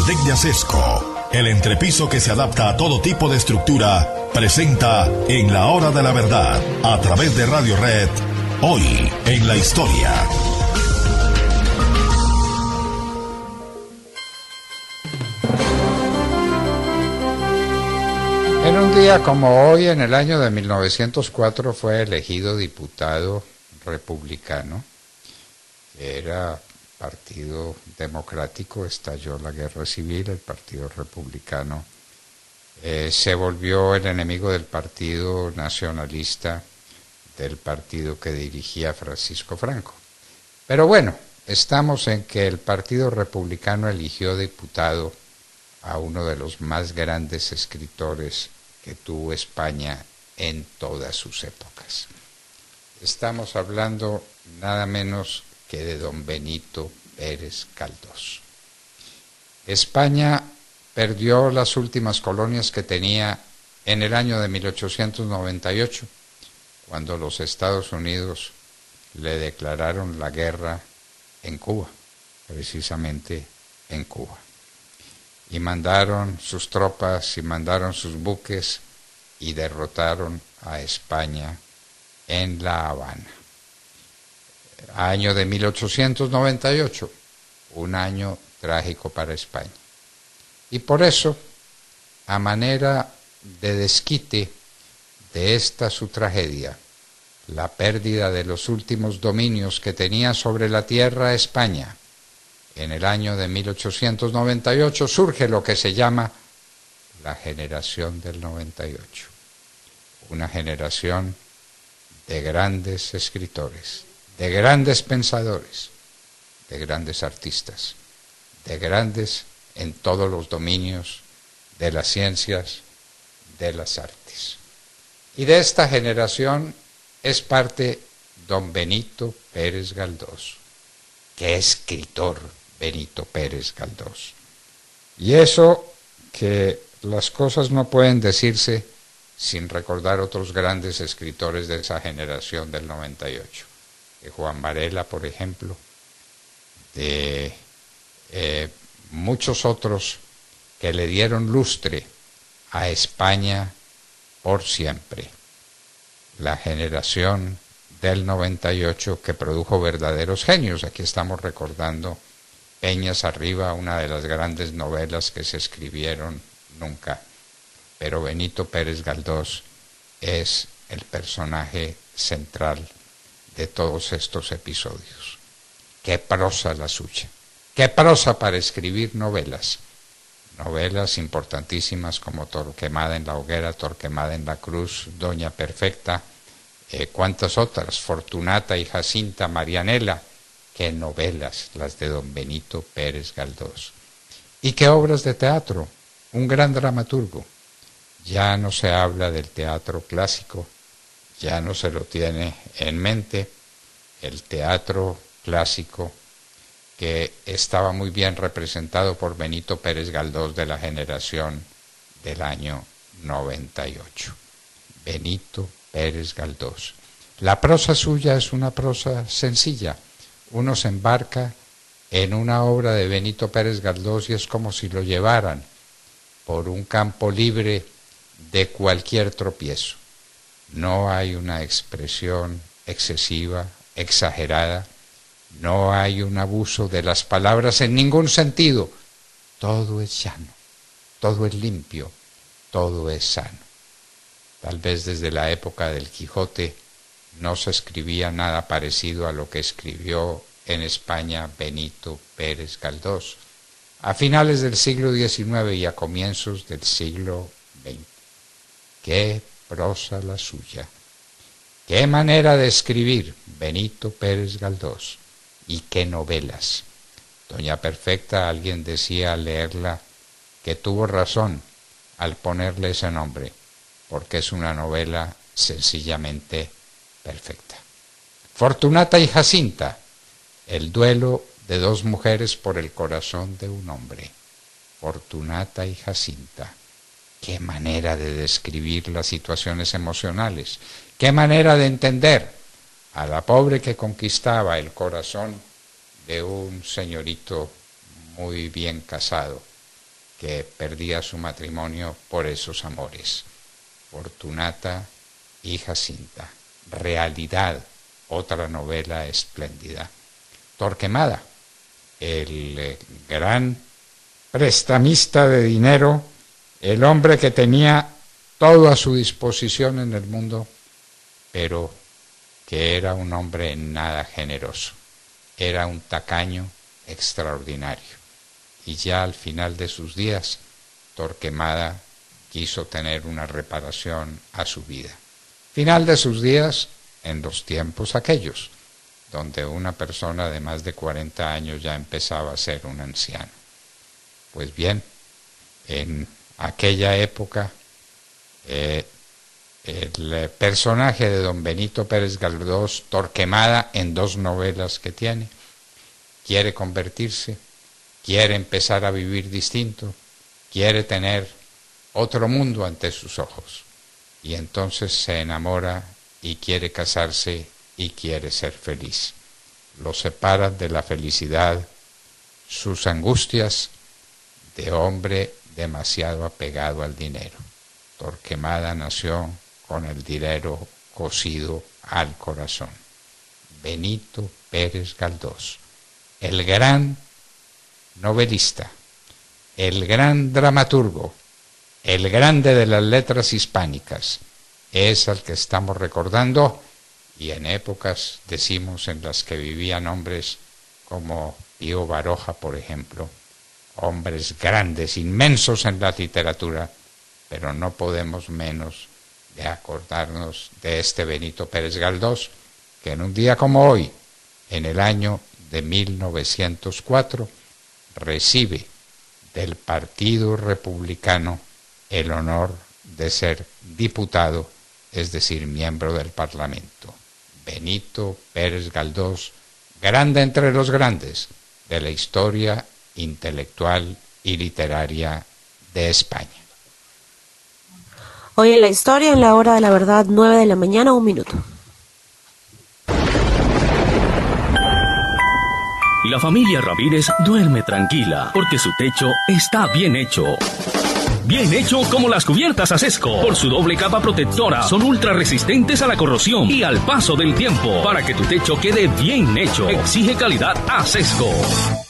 Arquitecnia Sesco, el entrepiso que se adapta a todo tipo de estructura, presenta En la Hora de la Verdad, a través de Radio Red, hoy en la historia. En un día como hoy, en el año de 1904, fue elegido diputado republicano. Era Partido Democrático, estalló la guerra civil, el Partido Republicano se volvió el enemigo del Partido Nacionalista, del partido que dirigía Francisco Franco. Pero bueno, estamos en que el Partido Republicano eligió diputado a uno de los más grandes escritores que tuvo España en todas sus épocas. Estamos hablando nada menos que de don Benito Pérez Galdós. España perdió las últimas colonias que tenía en el año de 1898, cuando los Estados Unidos le declararon la guerra en Cuba, precisamente en Cuba. Y mandaron sus tropas y mandaron sus buques y derrotaron a España en La Habana. Año de 1898, un año trágico para España. Y por eso, a manera de desquite de esta su tragedia, la pérdida de los últimos dominios que tenía sobre la tierra España, en el año de 1898 surge lo que se llama la generación del 98, una generación de grandes escritores, de grandes pensadores, de grandes artistas, de grandes en todos los dominios de las ciencias, de las artes. Y de esta generación es parte don Benito Pérez Galdós. ¡Qué escritor Benito Pérez Galdós! Y eso que las cosas no pueden decirse sin recordar otros grandes escritores de esa generación del 98. De Juan Varela, por ejemplo, de muchos otros que le dieron lustre a España por siempre. La generación del 98 que produjo verdaderos genios. Aquí estamos recordando Peñas Arriba, una de las grandes novelas que se escribieron nunca. Pero Benito Pérez Galdós es el personaje central de todos estos episodios. ¡Qué prosa la suya! ¡Qué prosa para escribir novelas! Novelas importantísimas como Torquemada en la hoguera, Torquemada en la cruz, Doña Perfecta, cuántas otras, Fortunata y Jacinta, Marianela. ¡Qué novelas las de don Benito Pérez Galdós! ¿Y qué obras de teatro? Un gran dramaturgo. Ya no se habla del teatro clásico, ya no se lo tiene en mente. El teatro clásico que estaba muy bien representado por Benito Pérez Galdós de la generación del año 98. Benito Pérez Galdós. La prosa suya es una prosa sencilla. Uno se embarca en una obra de Benito Pérez Galdós y es como si lo llevaran por un campo libre de cualquier tropiezo. No hay una expresión excesiva, exagerada, no hay un abuso de las palabras en ningún sentido. Todo es llano, todo es limpio, todo es sano. Tal vez desde la época del Quijote no se escribía nada parecido a lo que escribió en España Benito Pérez Galdós a finales del siglo XIX y a comienzos del siglo XX. ¡Qué prosa la suya! ¡Qué manera de escribir Benito Pérez Galdós! ¡Y qué novelas! Doña Perfecta, alguien decía al leerla que tuvo razón al ponerle ese nombre, porque es una novela sencillamente perfecta. Fortunata y Jacinta, el duelo de dos mujeres por el corazón de un hombre. Fortunata y Jacinta. Qué manera de describir las situaciones emocionales, qué manera de entender a la pobre que conquistaba el corazón de un señorito muy bien casado que perdía su matrimonio por esos amores. Fortunata y Jacinta. Realidad, otra novela espléndida. Torquemada, el gran prestamista de dinero, el hombre que tenía todo a su disposición en el mundo, pero que era un hombre nada generoso. Era un tacaño extraordinario. Y ya al final de sus días, Torquemada quiso tener una reparación a su vida. Final de sus días en los tiempos aquellos, donde una persona de más de 40 años ya empezaba a ser un anciano. Pues bien, en aquella época, el personaje de don Benito Pérez Galdós, Torquemada, en 2 novelas que tiene, quiere convertirse, quiere empezar a vivir distinto, quiere tener otro mundo ante sus ojos. Y entonces se enamora y quiere casarse y quiere ser feliz. Lo separan de la felicidad sus angustias de hombre demasiado apegado al dinero. Torquemada nació con el dinero cosido al corazón. Benito Pérez Galdós, el gran novelista, el gran dramaturgo, el grande de las letras hispánicas, es al que estamos recordando, y en épocas, decimos, en las que vivían hombres como Pío Baroja, por ejemplo, hombres grandes, inmensos en la literatura, pero no podemos menos de acordarnos de este Benito Pérez Galdós, que en un día como hoy, en el año de 1904, recibe del Partido Republicano el honor de ser diputado, es decir, miembro del Parlamento. Benito Pérez Galdós, grande entre los grandes de la historia intelectual y literaria de España. Hoy en la historia, en la hora de la verdad, 9 de la mañana, 1 minuto. La familia Ramírez duerme tranquila porque su techo está bien hecho. Bien hecho como las cubiertas Asesco. Por su doble capa protectora, son ultra resistentes a la corrosión y al paso del tiempo. Para que tu techo quede bien hecho, exige calidad Asesco.